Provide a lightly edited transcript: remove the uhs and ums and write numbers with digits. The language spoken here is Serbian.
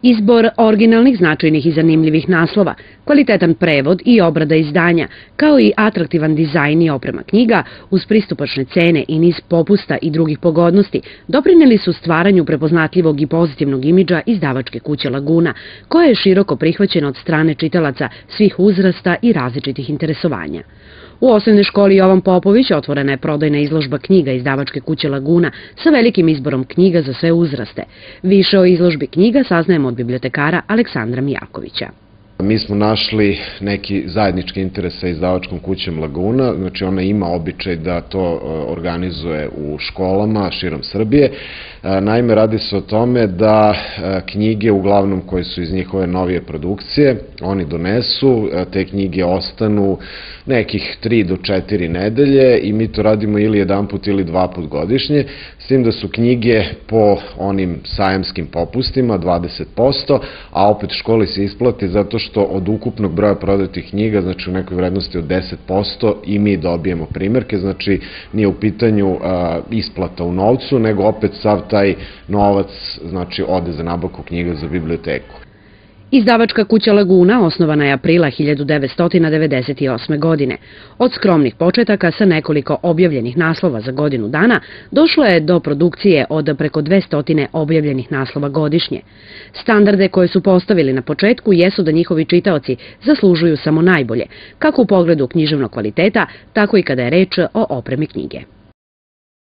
Izbor originalnih, značajnih i zanimljivih naslova, kvalitetan prevod i obrada izdanja, kao i atraktivan dizajn i oprema knjiga, uz pristupačne cene i niz popusta i drugih pogodnosti, doprineli su stvaranju prepoznatljivog i pozitivnog imidža izdavačke kuće Laguna, koja je široko prihvaćena od strane čitalaca svih uzrasta i različitih interesovanja. U osnovnoj školi Jovan Popović otvorena je prodajna izložba knjiga izdavačke kuće Laguna sa velikim izborom knjiga za sve uzraste. Više o izložbi knjiga saznajemo od bibliotekara Aleksandra Mijakovića. Mi smo našli neki zajednički interes sa izdavačkom kućom Laguna, znači ona ima običaj da to organizuje u školama širom Srbije. Naime, radi se o tome da knjige, uglavnom koje su iz njihove novije produkcije, oni donesu, te knjige ostanu nekih 3 do 4 nedelje i mi to radimo ili jedanput ili 2 put godišnje, s tim da su knjige po onim sajamskim popustima 20%, a opet školi se isplati zato što od ukupnog broja prodatih knjiga, znači u nekoj vrednosti od 10%, i mi dobijemo primerke, znači nije u pitanju isplata u novcu, nego opet sav taj novac znači ode za nabavku knjiga za biblioteku. Izdavačka kuća Laguna osnovana je aprila 1998. godine. Od skromnih početaka sa nekoliko objavljenih naslova za godinu dana došlo je do produkcije od preko 200 objavljenih naslova godišnje. Standarde koje su postavili na početku jesu da njihovi čitaoci zaslužuju samo najbolje, kako u pogledu književnog kvaliteta, tako i kada je reč o opremi knjige.